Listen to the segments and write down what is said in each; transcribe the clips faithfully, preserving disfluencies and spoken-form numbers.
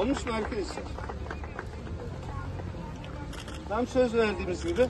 Olmuş mu arkadaşlar? Tam söz verdiğimiz gibi.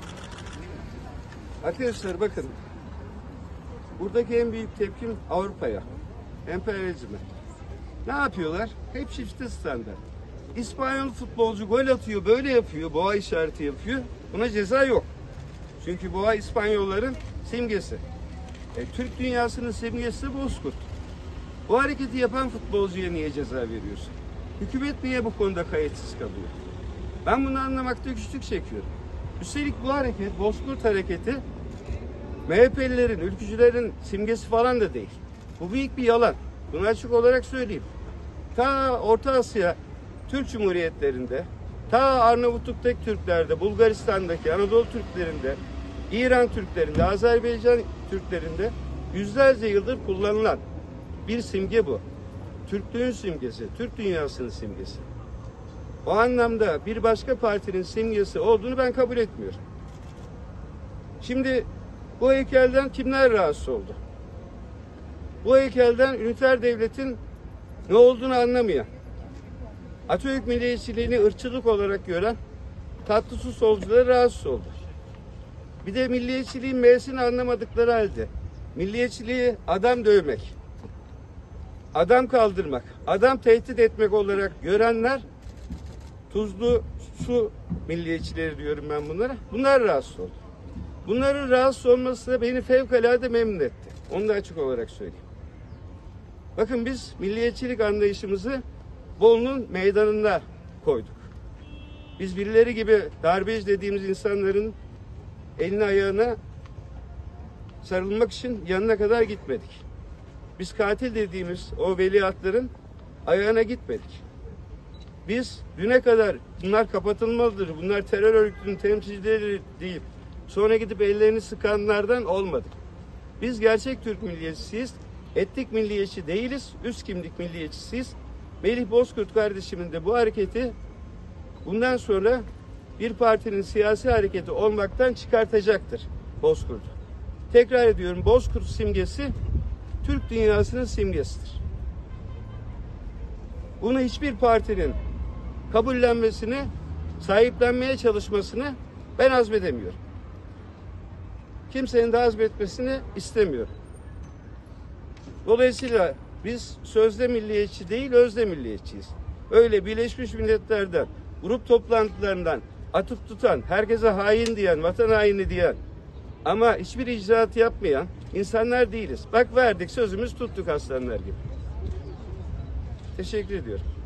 Arkadaşlar bakın. Buradaki en büyük tepkim Avrupa'ya. Emperyalizme. Ne yapıyorlar? Hep çifte standart. İspanyol futbolcu gol atıyor, böyle yapıyor, boğa işareti yapıyor. Buna ceza yok. Çünkü boğa İspanyolların simgesi. E, Türk dünyasının simgesi Bozkurt. Bu hareketi yapan futbolcuya niye ceza veriyorsun? Hükümet niye bu konuda kayıtsız kalıyor? Ben bunu anlamakta güçlük çekiyorum. Üstelik bu hareket, Bozkurt hareketi M H P'lilerin, ülkücülerin simgesi falan da değil. Bu büyük bir yalan. Bunu açık olarak söyleyeyim. Ta Orta Asya Türk Cumhuriyetlerinde, ta Arnavutluk'taki Türklerde, Bulgaristan'daki Anadolu Türklerinde, İran Türklerinde, Azerbaycan Türklerinde yüzlerce yıldır kullanılan bir simge bu. Türklüğün simgesi, Türk dünyasının simgesi. O anlamda bir başka partinin simgesi olduğunu ben kabul etmiyorum. Şimdi bu heykelden kimler rahatsız oldu? Bu heykelden üniter devletin ne olduğunu anlamayan, Atatürk milliyetçiliğini ırkçılık olarak gören tatlı su solcuları rahatsız oldu. Bir de milliyetçiliğin M'sini anlamadıkları halde milliyetçiliği adam dövmek, adam kaldırmak, adam tehdit etmek olarak görenler tuzlu su milliyetçileri diyorum ben bunlara. Bunlar rahatsız oldu. Bunların rahatsız olması da beni fevkalade memnun etti. Onu da açık olarak söyleyeyim. Bakın biz milliyetçilik anlayışımızı Bolu'nun meydanında koyduk. Biz birileri gibi darbeci dediğimiz insanların eline ayağına sarılmak için yanına kadar gitmedik. Biz katil dediğimiz o veliahtların ayağına gitmedik. Biz düne kadar bunlar kapatılmalıdır, bunlar terör örgütünün temsilcileri değil, sonra gidip ellerini sıkanlardan olmadık. Biz gerçek Türk milliyetçisiyiz, etnik milliyetçi değiliz, üst kimlik milliyetçisiyiz. Melih Bozkurt kardeşimin de bu hareketi bundan sonra bir partinin siyasi hareketi olmaktan çıkartacaktır Bozkurt'u. Tekrar ediyorum, Bozkurt simgesi Türk dünyasının simgesidir. Bunu hiçbir partinin kabullenmesini, sahiplenmeye çalışmasını ben hazmedemiyorum. Kimsenin de hazmetmesini istemiyorum. Dolayısıyla biz sözde milliyetçi değil, özde milliyetçiyiz. Öyle Birleşmiş Milletler'den, grup toplantılarından atıp tutan, herkese hain diyen, vatan haini diyen ama hiçbir icraat yapmayan insanlar değiliz. Bak verdik, sözümüz tuttuk aslanlar gibi. Teşekkür ediyorum.